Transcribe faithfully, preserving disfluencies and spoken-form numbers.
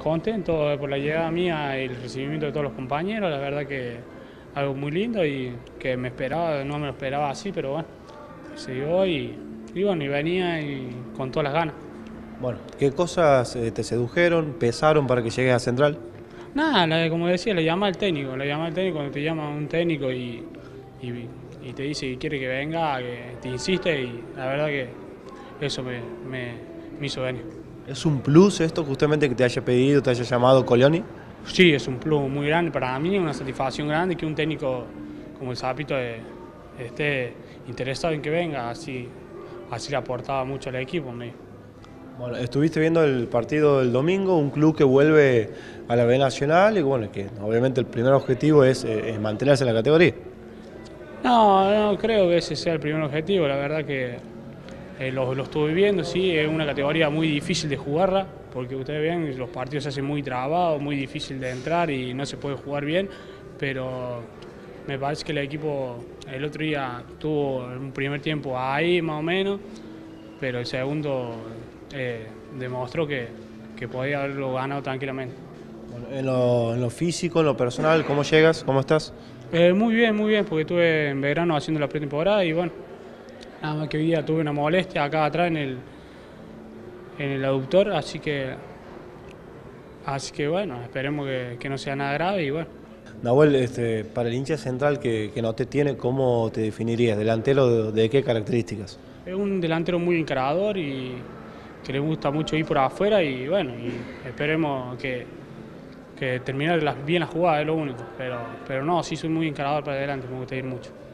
contento por la llegada mía y el recibimiento de todos los compañeros, la verdad que algo muy lindo y que me esperaba, no me lo esperaba así, pero bueno, se dio y, y bueno, y venía y con todas las ganas. Bueno, ¿qué cosas eh, te sedujeron, pesaron para que llegues a Central? Nada, la- como decía, le llama al técnico, le llama al técnico cuando te llama un técnico y, y, y te dice que quiere que venga, que te insiste y la verdad que eso me, me, me hizo venir. ¿Es un plus esto justamente que te haya pedido, te haya llamado Colioni? Sí, es un plus muy grande para mí, una satisfacción grande que un técnico como el Zapito eh, esté interesado en que venga, así, así le aportaba mucho al equipo. Me. Bueno, estuviste viendo el partido del domingo, un club que vuelve a la B Nacional y bueno, que obviamente el primer objetivo es, eh, es mantenerse en la categoría. No, no creo que ese sea el primer objetivo, la verdad que eh, lo, lo estuve viendo, sí, es una categoría muy difícil de jugarla, porque ustedes ven, los partidos se hacen muy trabados, muy difícil de entrar y no se puede jugar bien, pero me parece que el equipo el otro día tuvo un primer tiempo ahí más o menos, pero el segundo eh, demostró que, que podía haberlo ganado tranquilamente. Bueno, en lo, en lo físico, en lo personal, ¿cómo llegas? ¿Cómo estás? Eh, muy bien, muy bien, porque estuve en verano haciendo la pretemporada y bueno, nada más que hoy día tuve una molestia acá atrás en el, en el aductor, así que, así que bueno, esperemos que, que no sea nada grave y bueno. Nahuel, este, para el hincha central que, que no te tiene, ¿cómo te definirías? ¿Delantero de, de qué características? Es un delantero muy encarador y que le gusta mucho ir por afuera y bueno, y esperemos que, que termine las, bien la jugada, es lo único, pero, pero no, sí soy muy encarador para adelante, me gusta ir mucho.